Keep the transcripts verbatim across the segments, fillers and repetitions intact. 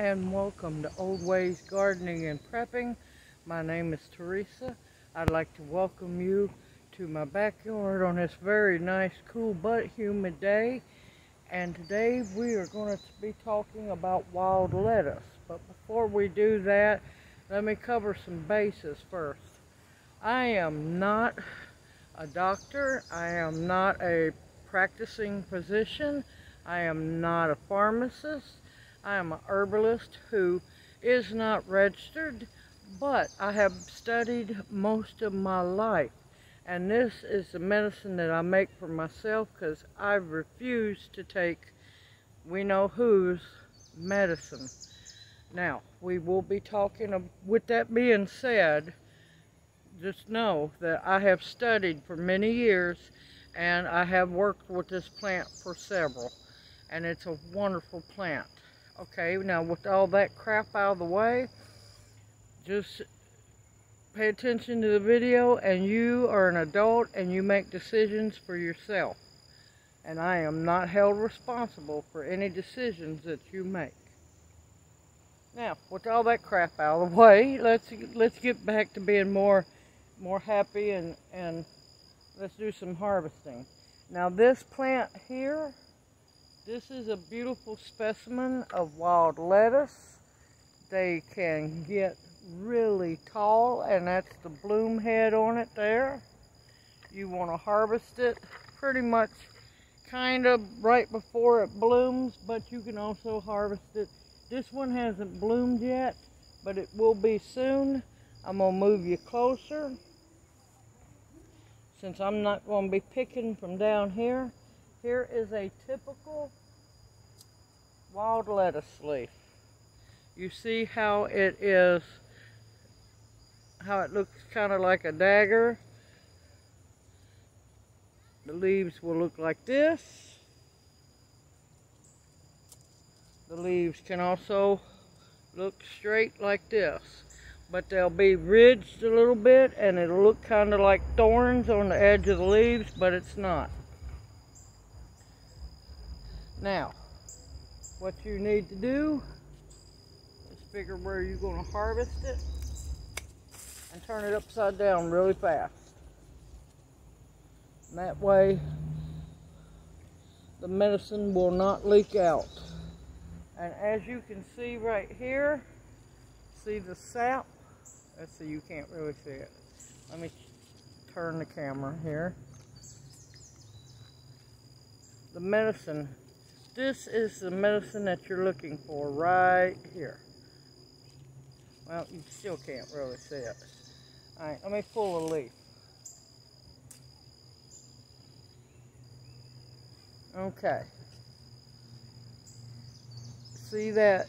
and welcome to Old Ways Gardening and Prepping. My name is Teresa. I'd like to welcome you to my backyard on this very nice, cool but humid day. And today we are going to be talking about wild lettuce. But before we do that, let me cover some bases first. I am not a doctor. I am not a practicing physician. I am not a pharmacist. I am an herbalist who is not registered, but I have studied most of my life. And this is the medicine that I make for myself because I refuse to take we know whose medicine. Now, we will be talking, with that being said, just know that I have studied for many years and I have worked with this plant for several. And it's a wonderful plant. Okay, now with all that crap out of the way, just pay attention to the video, and you are an adult and you make decisions for yourself. And I am not held responsible for any decisions that you make. Now, with all that crap out of the way, let's let's get back to being more more happy and, and let's do some harvesting. Now this plant here, this is a beautiful specimen of wild lettuce. They can get really tall, and that's the bloom head on it there. You want to harvest it pretty much kind of right before it blooms, but you can also harvest it. This one hasn't bloomed yet, but it will be soon. I'm going to move you closer, since I'm not going to be picking from down here. Here is a typical wild lettuce leaf. You see how it is, how it looks kind of like a dagger. The leaves will look like this. The leaves can also look straight like this, but they'll be ridged a little bit and it'll look kind of like thorns on the edge of the leaves, but it's not. Now, what you need to do is figure where you're going to harvest it and turn it upside down really fast. And that way the medicine will not leak out. And as you can see right here, see the sap? Let's see, you can't really see it. Let me turn the camera here. The medicine. This is the medicine that you're looking for right here. Well, you still can't really see it. Alright, let me pull a leaf. Okay. See that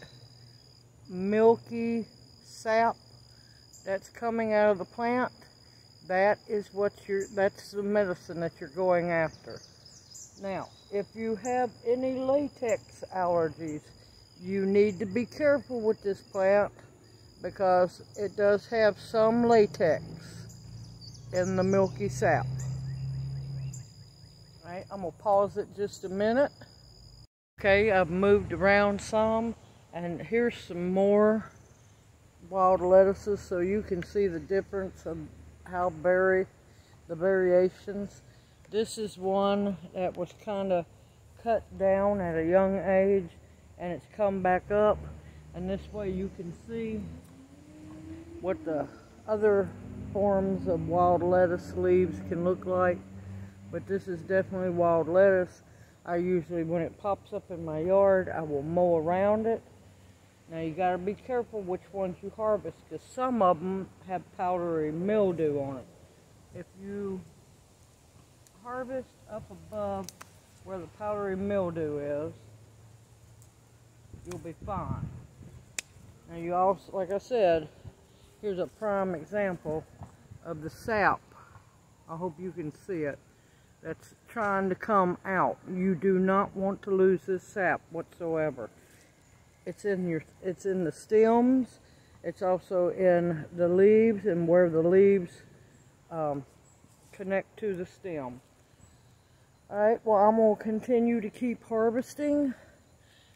milky sap that's coming out of the plant? That is what you're, that's the medicine that you're going after. Now, if you have any latex allergies, you need to be careful with this plant because it does have some latex in the milky sap. Alright, I'm going to pause it just a minute. Okay, I've moved around some, and here's some more wild lettuces so you can see the difference of how berry, the variations. This is one that was kind of cut down at a young age, and it's come back up, and this way you can see what the other forms of wild lettuce leaves can look like. But this is definitely wild lettuce. I usually, when it pops up in my yard, I will mow around it. Now you got to be careful which ones you harvest, because some of them have powdery mildew on it. If you harvest up above where the powdery mildew is, you'll be fine. Now you also, like I said, here's a prime example of the sap. I hope you can see it. That's trying to come out. You do not want to lose this sap whatsoever. It's in your, it's in the stems. It's also in the leaves and where the leaves um, connect to the stem. Alright, well, I'm going to continue to keep harvesting,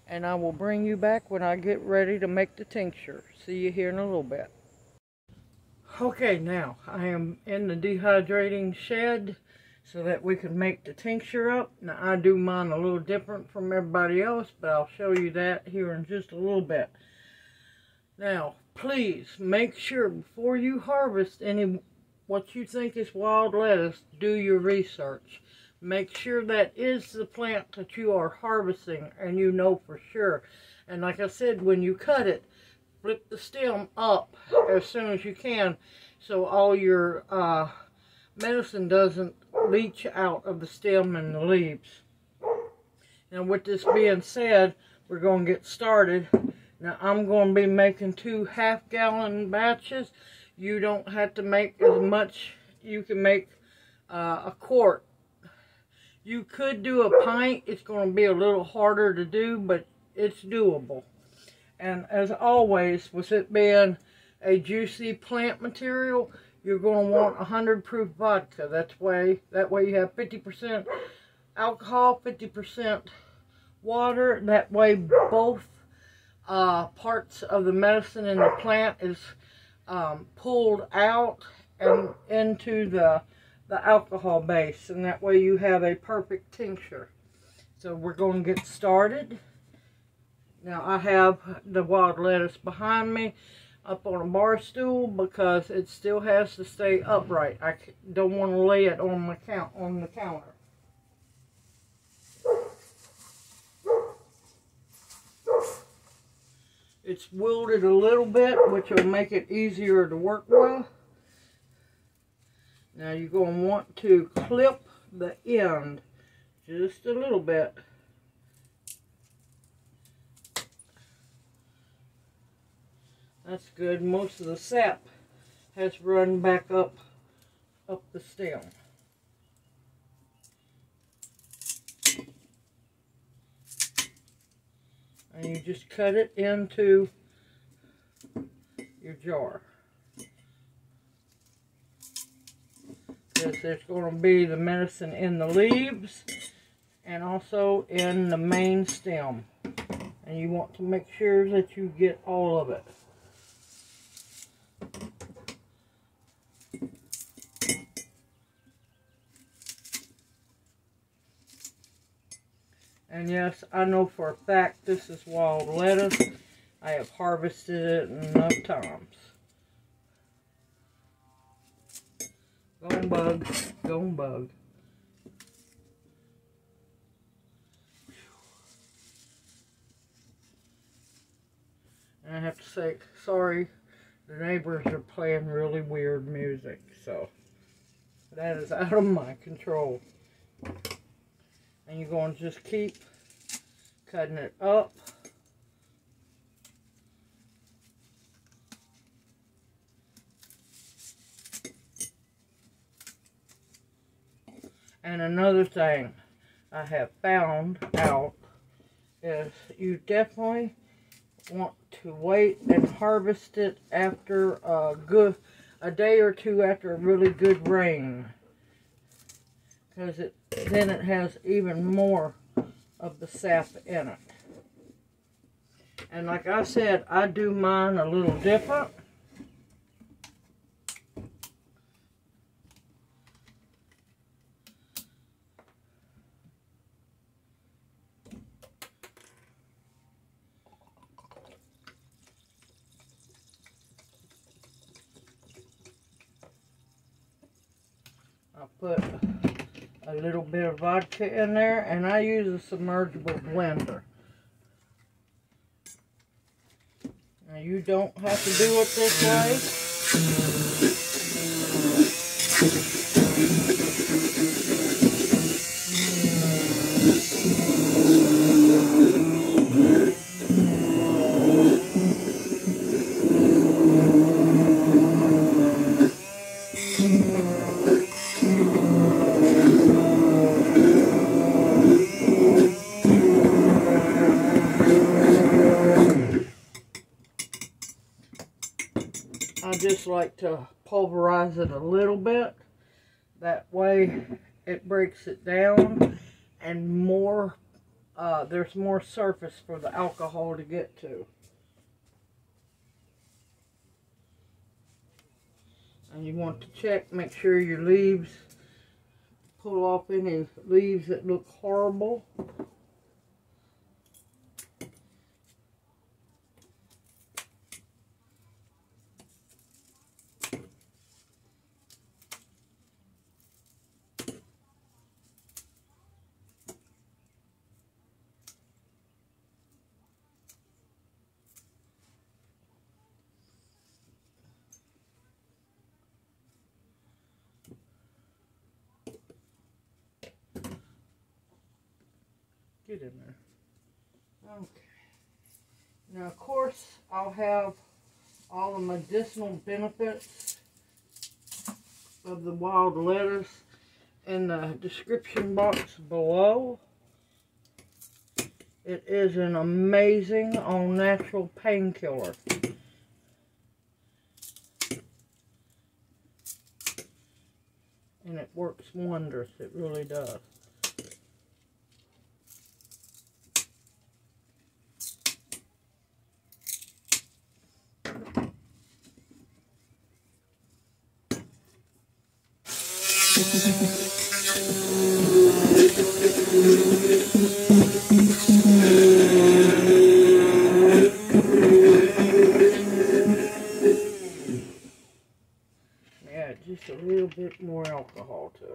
and I will bring you back when I get ready to make the tincture. See you here in a little bit. Okay, now I am in the dehydrating shed so that we can make the tincture up. Now I do mine a little different from everybody else, but I'll show you that here in just a little bit. Now, please make sure before you harvest any what you think is wild lettuce, do your research. Make sure that is the plant that you are harvesting and you know for sure. And like I said, when you cut it, flip the stem up as soon as you can so all your uh, medicine doesn't leach out of the stem and the leaves. Now with this being said, we're going to get started. Now I'm going to be making two half gallon batches. You don't have to make as much. You can make uh, a quart. You could do a pint. It's going to be a little harder to do, but it's doable. And as always, with it being a juicy plant material, you're going to want one hundred proof vodka. That's way, that way you have fifty percent alcohol, fifty percent water. That way both uh, parts of the medicine in the plant is um, pulled out and into the, the alcohol base. And that way you have a perfect tincture. So we're going to get started. Now I have the wild lettuce behind me up on a bar stool because it still has to stay upright. I don't want to lay it on my count on the counter. It's wilted a little bit, which will make it easier to work with. Now you're going to want to clip the end just a little bit. That's good. Most of the sap has run back up, up the stem. And you just cut it into your jar. Because there's going to be the medicine in the leaves and also in the main stem. And you want to make sure that you get all of it. And yes, I know for a fact this is wild lettuce. I have harvested it enough times. Go on, bug. Go on, bug. And I have to say, sorry, the neighbors are playing really weird music, so that is out of my control. And you're going to just keep cutting it up. And another thing I have found out is you definitely want to wait and harvest it after a good a day or two after a really good rain. Because it then it has even more of the sap in it. And like I said, I do mine a little different. I'll put a little bit of vodka in there, and I use a submergible blender. Now you don't have to do it this way. I just like to pulverize it a little bit. That way it breaks it down, and more uh, there's more surface for the alcohol to get to. And you want to check, make sure your leaves, pull off any leaves that look horrible. Get in there. Okay. Now, of course, I'll have all the medicinal benefits of the wild lettuce in the description box below. It is an amazing all-natural painkiller. And it works wonders. It really does. Yeah, just a little bit more alcohol to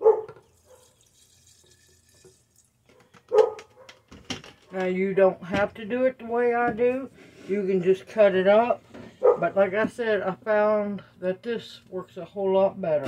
it. Now, you don't have to do it the way I do. You can just cut it up. But like I said, I found that this works a whole lot better.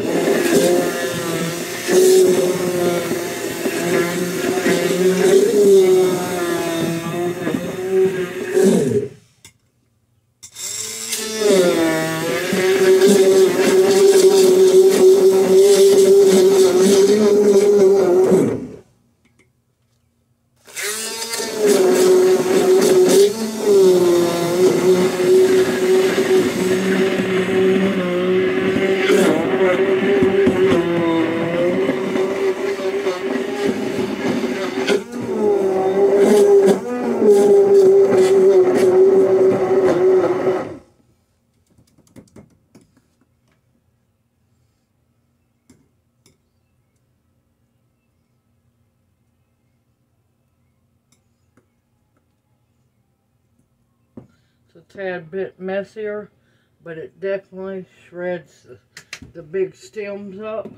A tad bit messier, but it definitely shreds the, the big stems up,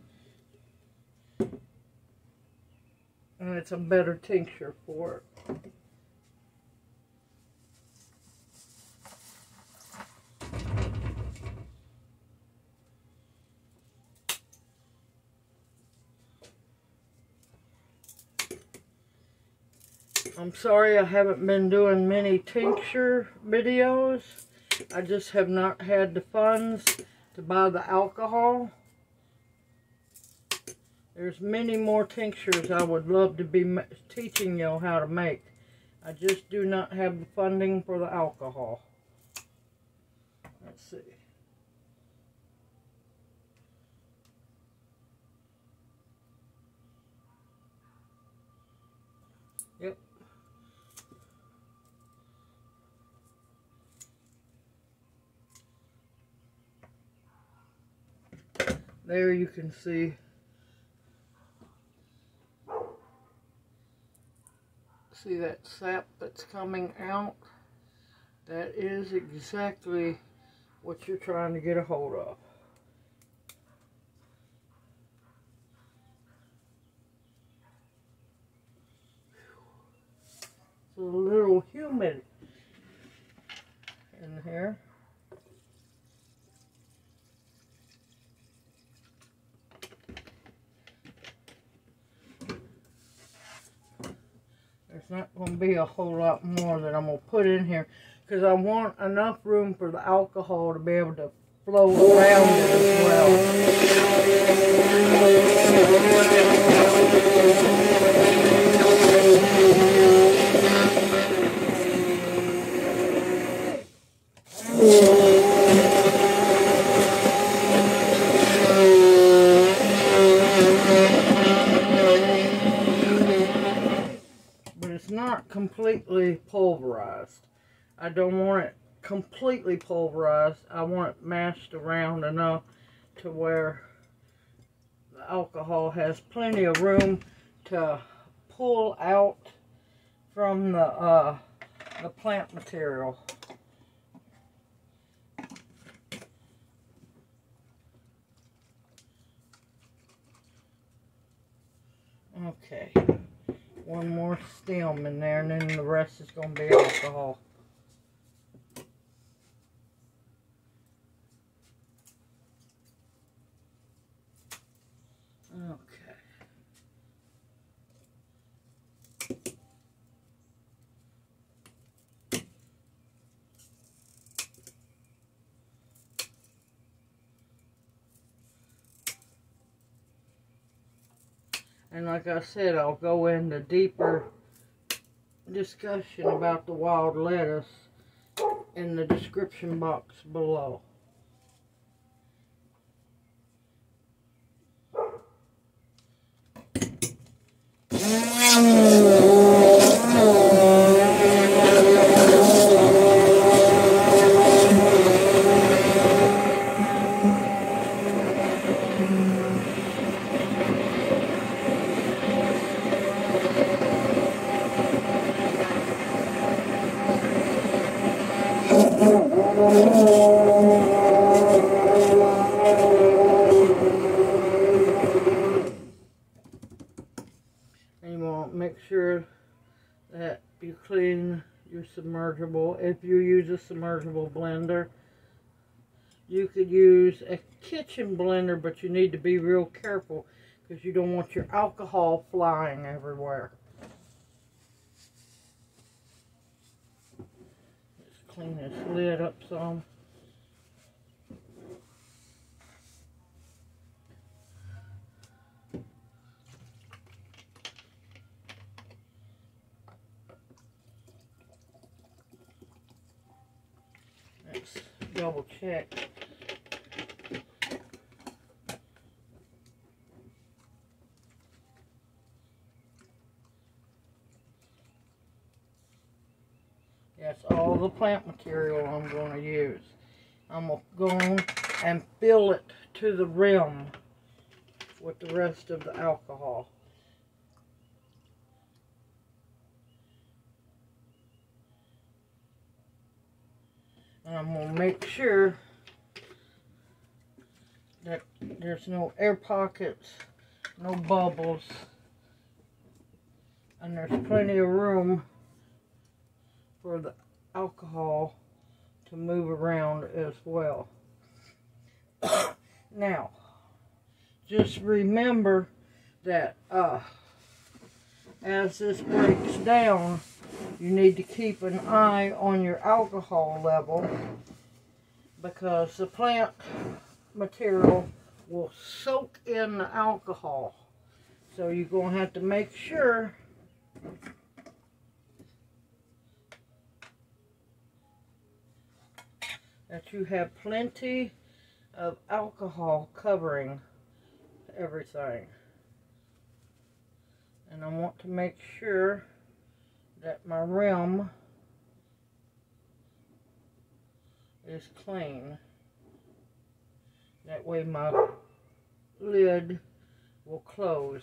and it's a better tincture for it. I'm sorry I haven't been doing many tincture videos. I just have not had the funds to buy the alcohol. There's many more tinctures I would love to be teaching you how to make. I just do not have the funding for the alcohol. Let's see. Yep. There you can see see that sap that's coming out. That is exactly what you're trying to get a hold of. It's a little humid in here. There's not going to be a whole lot more that I'm going to put in here because I want enough room for the alcohol to be able to flow around it as well. pulverized. I don't want it completely pulverized. I want it mashed around enough to where the alcohol has plenty of room to pull out from the uh, the plant material. Okay, one more stem in there, and then the rest is going to be alcohol. Okay. And like I said, I'll go into deeper discussion about the wild lettuce in the description box below. And you want to make sure that you clean your submergible. If you use a submergible blender, you could use a kitchen blender, but you need to be real careful because you don't want your alcohol flying everywhere. Let's clean this lid up some. Let's double check. That's all the plant material I'm going to use. I'm going to go and fill it to the rim with the rest of the alcohol. And I'm going to make sure that there's no air pockets, no bubbles, and there's plenty of room for the alcohol to move around as well. Now, just remember that uh, as this breaks down, you need to keep an eye on your alcohol level because the plant material will soak in the alcohol. So you're going to have to make sure that you have plenty of alcohol covering everything. And I want to make sure that my rim is clean. That way my lid will close.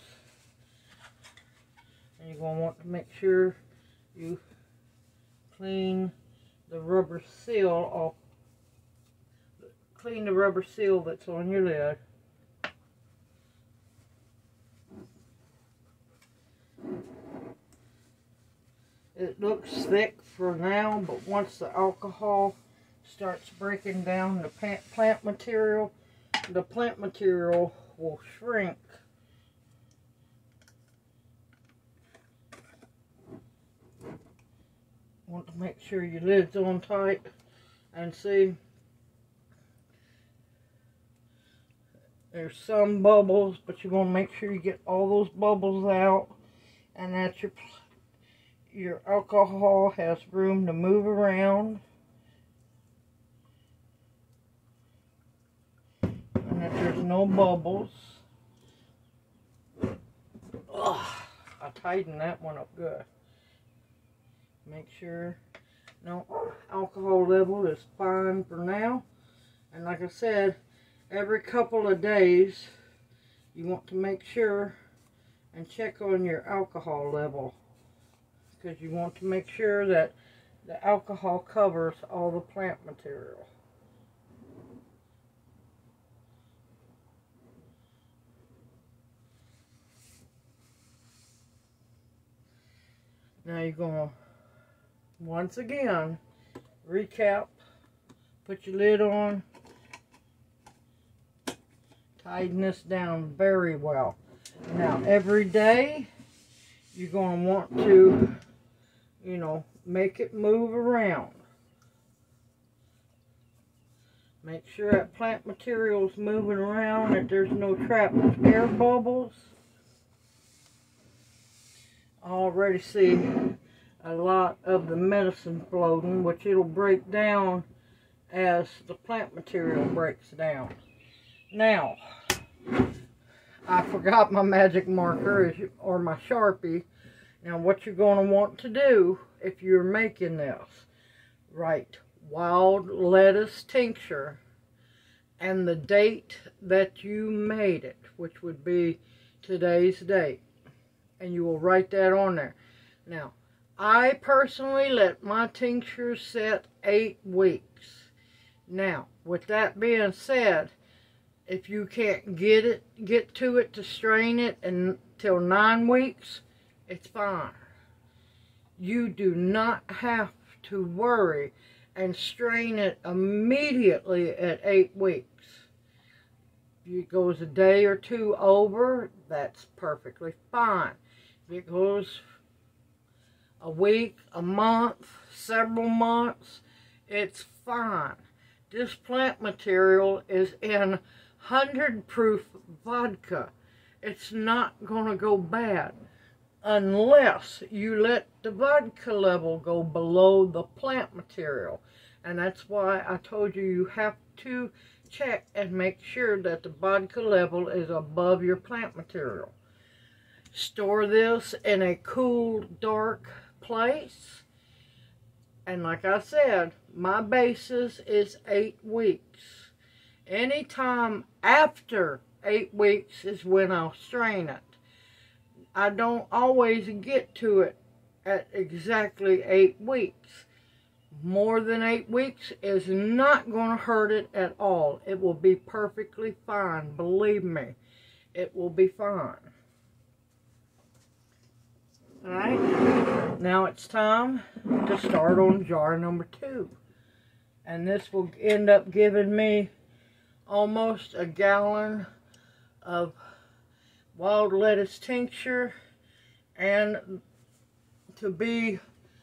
And you're going to want to make sure you clean the rubber seal off. Clean the rubber seal that's on your lid. It looks thick for now, but once the alcohol starts breaking down the plant, plant material, the plant material will shrink. Want to make sure your lid's on tight and see. There's some bubbles, but you want to make sure you get all those bubbles out and that your your alcohol has room to move around and that there's no bubbles. Ugh, I tightened that one up good. Make sure No, alcohol level is fine for now. And like I said, every couple of days, you want to make sure and check on your alcohol level, because you want to make sure that the alcohol covers all the plant material. Now you're going to, once again, recap, put your lid on, tighten this down very well. Now every day, you're going to want to, you know, make it move around. Make sure that plant material is moving around, that there's no trapped air bubbles. I already see a lot of the medicine floating, which it'll break down as the plant material breaks down. Now, I forgot my magic marker or my Sharpie. Now what you're going to want to do if you're making this, write wild lettuce tincture and the date that you made it, which would be today's date. And you will write that on there. Now, I personally let my tincture set eight weeks. Now, with that being said, if you can't get it, get to it to strain it until nine weeks, it's fine. You do not have to worry and strain it immediately at eight weeks. If it goes a day or two over, that's perfectly fine. If it goes a week, a month, several months, it's fine. This plant material is in one hundred proof vodka. It's not going to go bad unless you let the vodka level go below the plant material. And that's why I told you you have to check and make sure that the vodka level is above your plant material. Store this in a cool, dark place. And like I said, my basis is eight weeks. Anytime after eight weeks is when I'll strain it. I don't always get to it at exactly eight weeks. More than eight weeks is not going to hurt it at all. It will be perfectly fine. Believe me, it will be fine. Alright, now it's time to start on jar number two. And this will end up giving me almost a gallon of wild lettuce tincture, and to be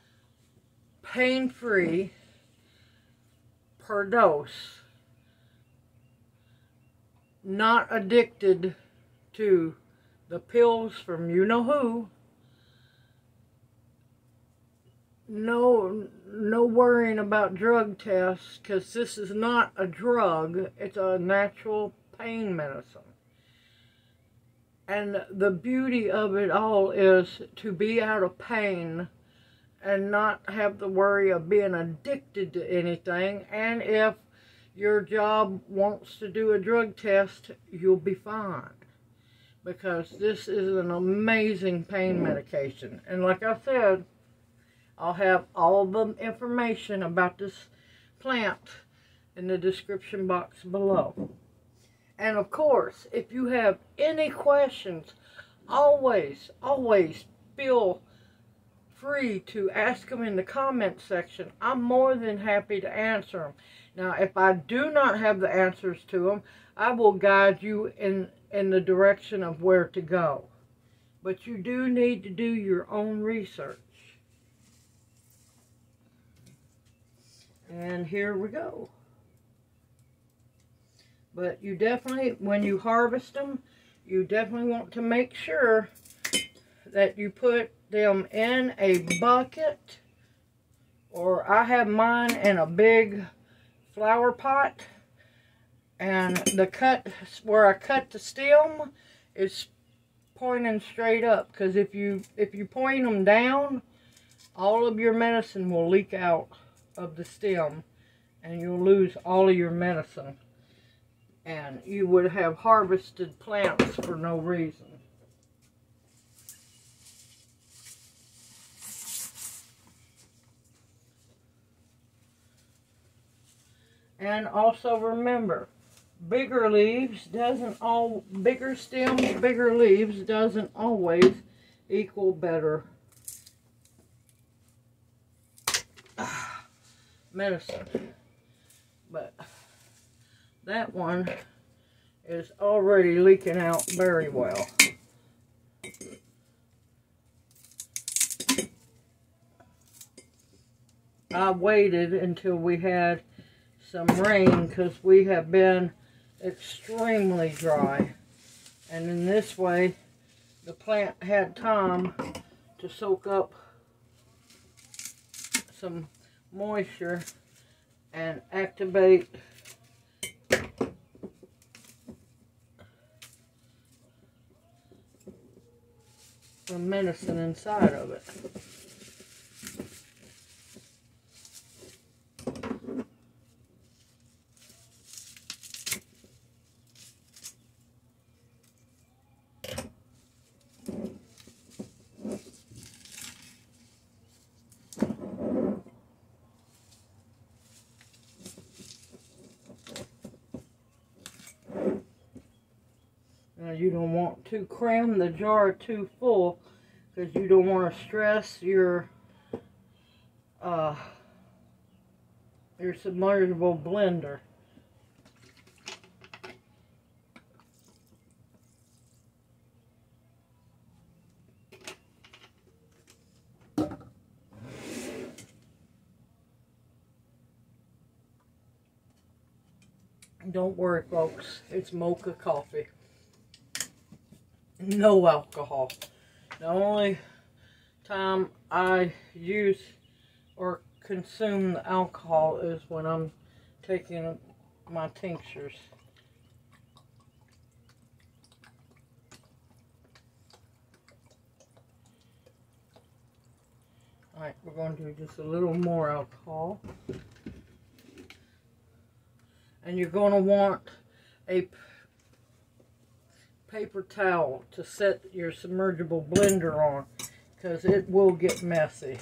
pain-free per dose, not addicted to the pills from you-know-who, no, no worrying about drug tests, because this is not a drug, it's a natural pain medicine. And the beauty of it all is to be out of pain and not have the worry of being addicted to anything. And if your job wants to do a drug test, you'll be fine. Because this is an amazing pain medication. And like I said, I'll have all the information about this plant in the description box below. And of course, if you have any questions, always, always feel free to ask them in the comment section. I'm more than happy to answer them. Now, if I do not have the answers to them, I will guide you in, in the direction of where to go. But you do need to do your own research. And here we go. But you definitely, when you harvest them, you definitely want to make sure that you put them in a bucket, or I have mine in a big flower pot, and the cut, where I cut the stem, is pointing straight up, because if you, if you point them down, all of your medicine will leak out of the stem, and you'll lose all of your medicine. And you would have harvested plants for no reason. And also remember, bigger leaves doesn't all bigger stems, bigger leaves doesn't always equal better medicine. But that one is already leaking out very well. I waited until we had some rain because we have been extremely dry, and in this way the plant had time to soak up some moisture and activate the medicine inside of it. Now you don't want to cram the jar too full because you don't want to stress your uh, your submersible blender. Don't worry, folks, it's mocha coffee. No alcohol. The only time I use or consume the alcohol is when I'm taking my tinctures. Alright, we're going to do just a little more alcohol. And you're going to want a paper towel to set your submersible blender on, because it will get messy.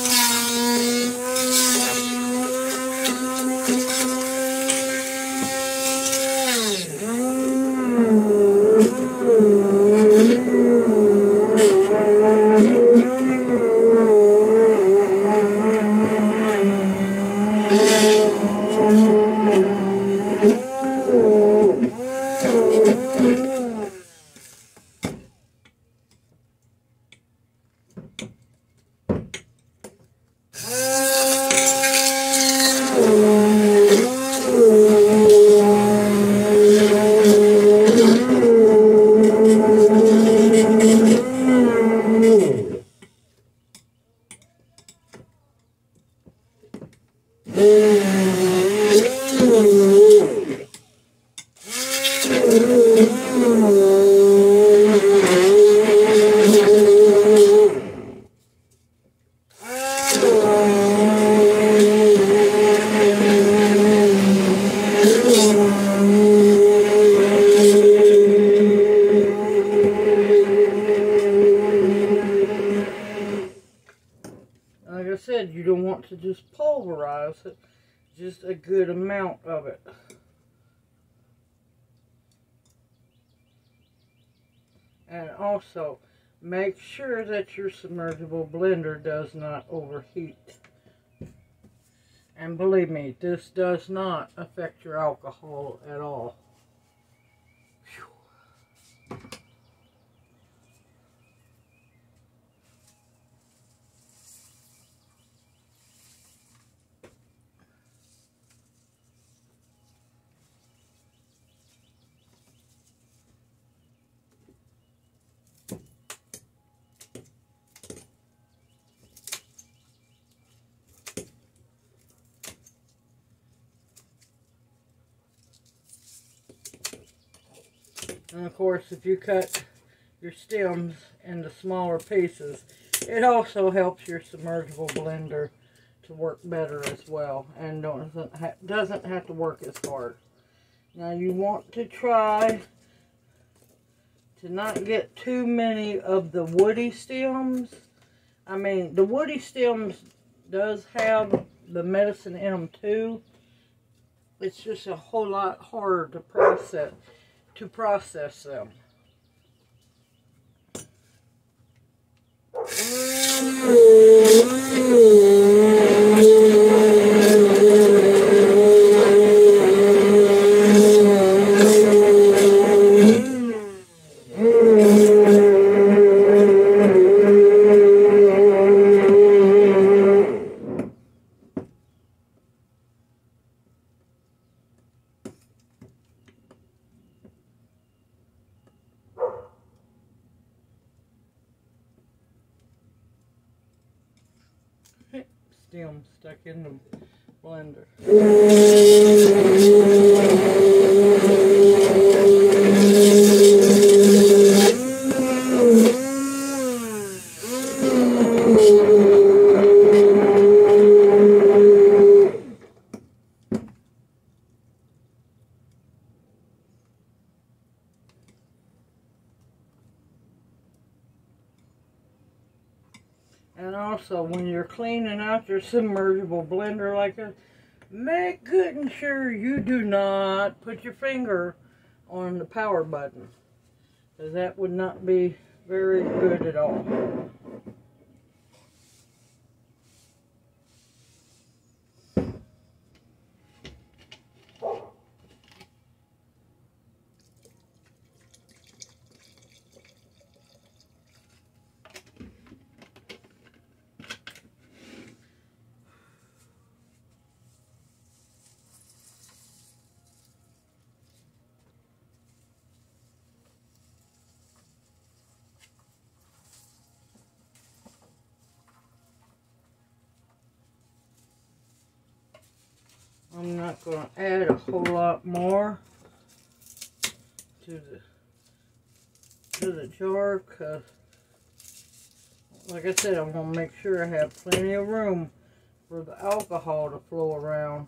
Like I said, you don't want to just pulverize it, just a good amount of it. And also, make sure that your submersible blender does not overheat. And believe me, this does not affect your alcohol at all. Whew. And of course, if you cut your stems into smaller pieces, it also helps your submersible blender to work better as well, and doesn't ha doesn't have to work as hard. Now you want to try to not get too many of the woody stems. I mean, the woody stems does have the medicine in them too. It's just a whole lot harder to process to process them. Stem stuck in the blender. And also, when you're cleaning out your submergible blender like this, make good and sure you do not put your finger on the power button, because that would not be very good at all. I'm not going to add a whole lot more to the to the jar, because like I said, I'm going to make sure I have plenty of room for the alcohol to flow around.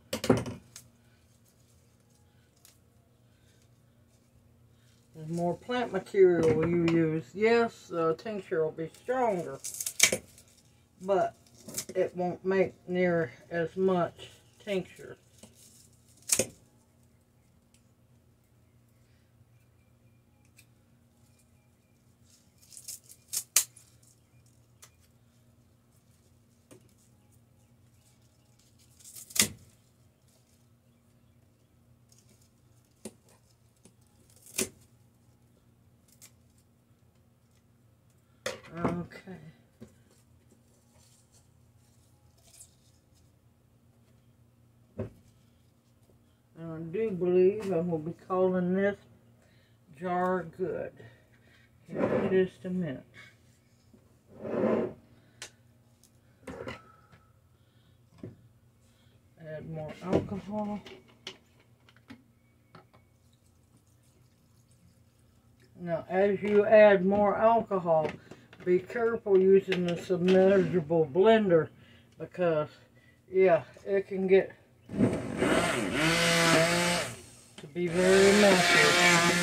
The more plant material you use, yes, the tincture will be stronger, but it won't make near as much tincture. Okay. And I do believe I will be calling this jar good here in just a minute. Add more alcohol. Now, as you add more alcohol, be careful using the submergible blender, because, yeah, it can get to be very messy.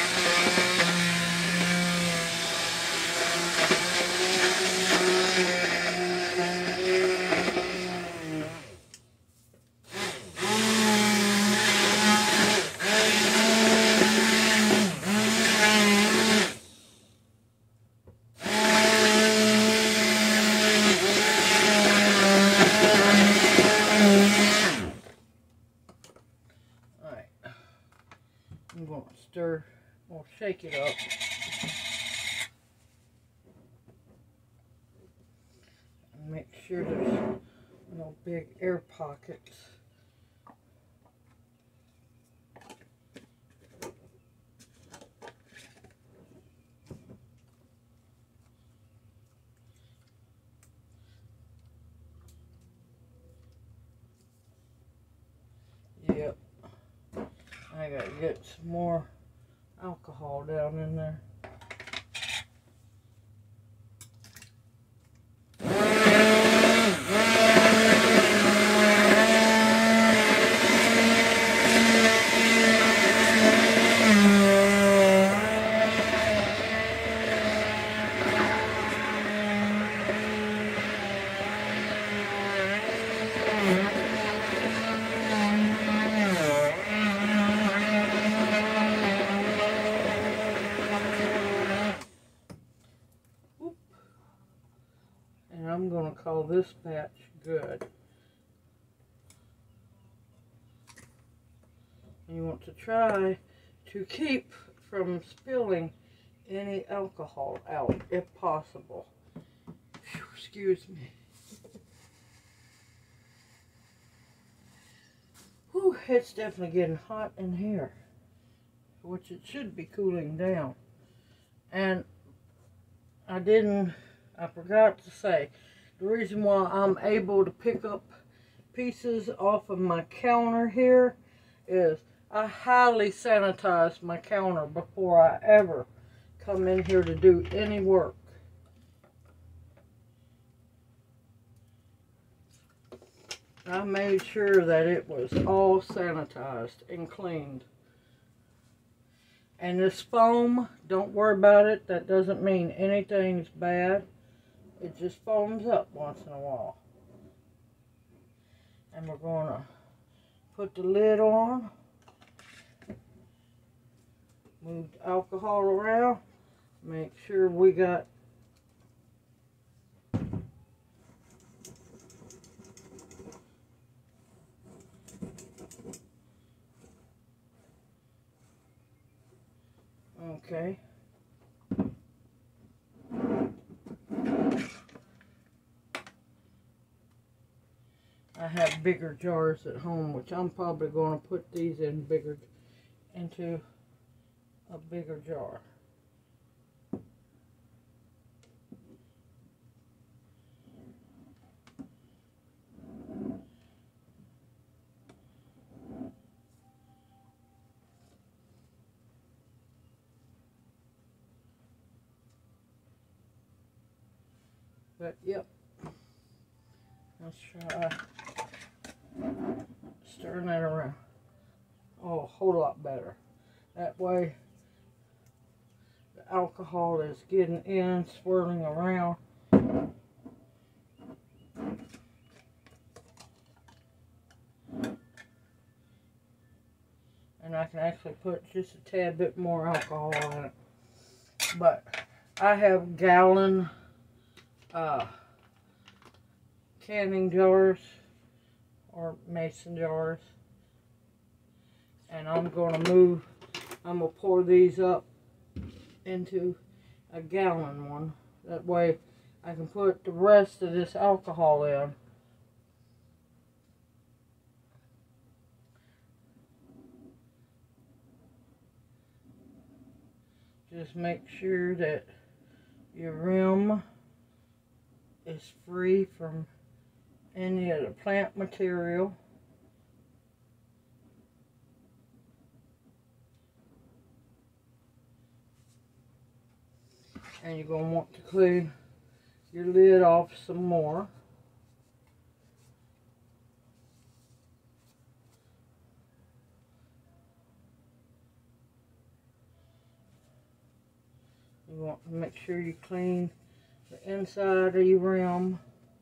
I'm going to stir, or shake it up. And make sure there's no big air pockets. Yep. I gotta get some more alcohol down in there. call this batch good. And you want to try to keep from spilling any alcohol out if possible. Whew, excuse me. Whew, it's definitely getting hot in here, which it should be cooling down. And I didn't, I forgot to say, the reason why I'm able to pick up pieces off of my counter here is I highly sanitize my counter before I ever come in here to do any work. I made sure that it was all sanitized and cleaned. And this foam, don't worry about it. That doesn't mean anything's bad. It just foams up once in a while. And we're going to put the lid on. Move the alcohol around. Make sure we got okay. I have bigger jars at home, which I'm probably going to put these in bigger, into a bigger jar. But yep, let's try stirring that around. Oh, a whole lot better. That way the alcohol is getting in, swirling around. And I can actually put just a tad bit more alcohol in it. But I have gallon uh, canning jars or mason jars. And I'm going to move, I'm going to pour these up into a gallon one. That way I can put the rest of this alcohol in. Just make sure that your rim is free from any of the plant material. And you're going to want to clean your lid off some more. You want to make sure you clean the inside of your rim.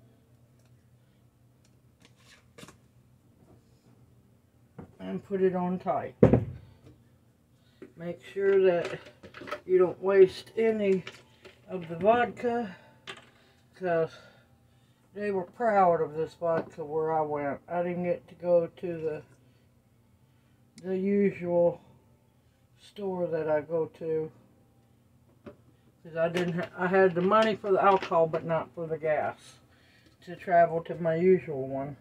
And put it on tight. Make sure that you don't waste any of the vodka, because they were proud of this vodka where I went. I didn't get to go to the the usual store that I go to, because I didn't ha I had the money for the alcohol but not for the gas to travel to my usual one.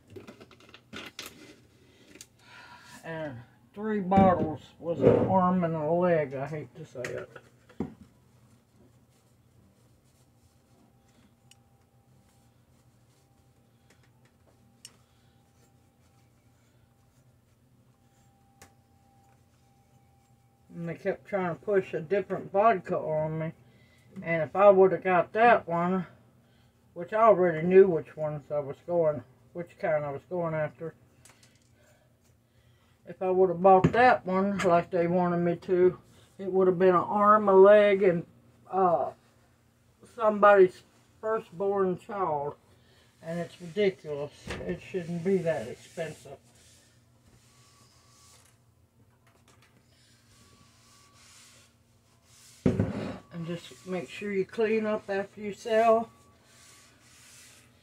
And three bottles was an arm and a leg, I hate to say it. And they kept trying to push a different vodka on me. And if I would have got that one, which I already knew which ones I was going, which kind I was going after. If I would have bought that one like they wanted me to, it would have been an arm, a leg, and uh, somebody's firstborn child. And it's ridiculous. It shouldn't be that expensive. And just make sure you clean up after yourself.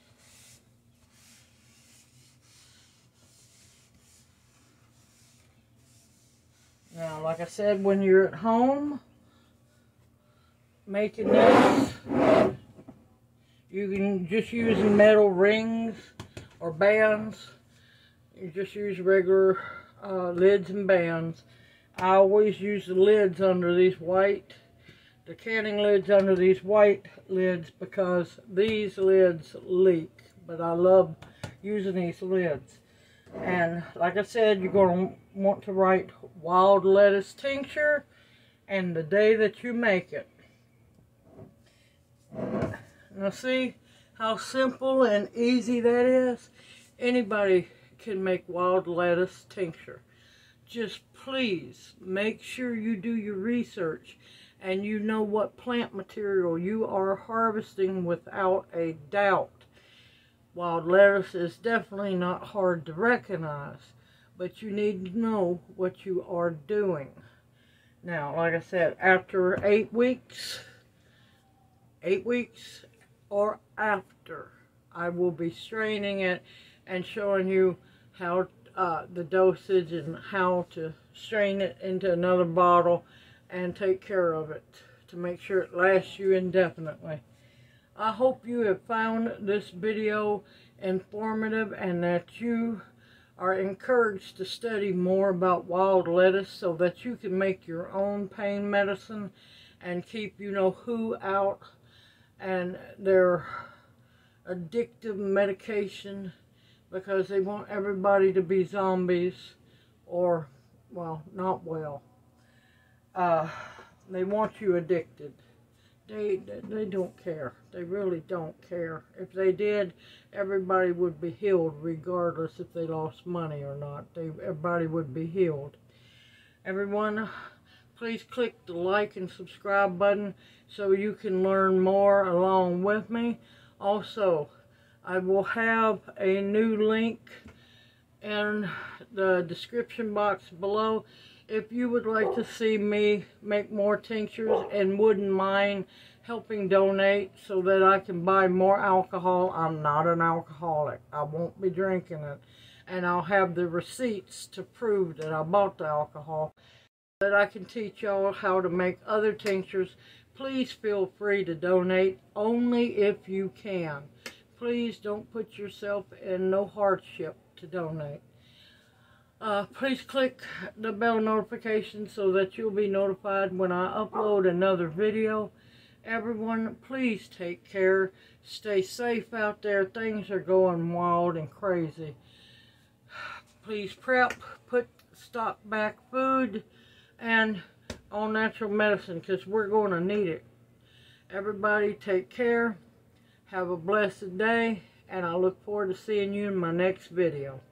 Now, like I said, when you're at home making this, you can just use metal rings or bands. You just use regular uh, lids and bands. I always use the lids under these white, the canning lids under these white lids, because these lids leak. But I love using these lids. And like I said, you're going to want to write wild lettuce tincture and the day that you make it. Now see how simple and easy that is? Anybody can make wild lettuce tincture. Just please make sure you do your research and you know what plant material you are harvesting without a doubt. Wild lettuce is definitely not hard to recognize, but you need to know what you are doing. Now, like I said, after eight weeks, eight weeks or after, I will be straining it and showing you how uh, the dosage and how to strain it into another bottle and take care of it to make sure it lasts you indefinitely. I hope you have found this video informative and that you are encouraged to study more about wild lettuce so that you can make your own pain medicine and keep you know who out and their addictive medication, because they want everybody to be zombies or, well, not well. Uh, they want you addicted. They, they don't care. They really don't care. If they did, everybody would be healed regardless if they lost money or not. They, everybody would be healed. Everyone, please click the like and subscribe button so you can learn more along with me. Also, I will have a new link in the description box below. If you would like to see me make more tinctures and wouldn't mind helping donate so that I can buy more alcohol, I'm not an alcoholic. I won't be drinking it. And I'll have the receipts to prove that I bought the alcohol, that I can teach y'all how to make other tinctures. Please feel free to donate, only if you can. Please don't put yourself in no hardship to donate. Uh, please click the bell notification so that you'll be notified when I upload another video. Everyone, please take care. Stay safe out there. Things are going wild and crazy. Please prep, put stock back food and all natural medicine, because we're going to need it. Everybody take care. Have a blessed day, and I look forward to seeing you in my next video.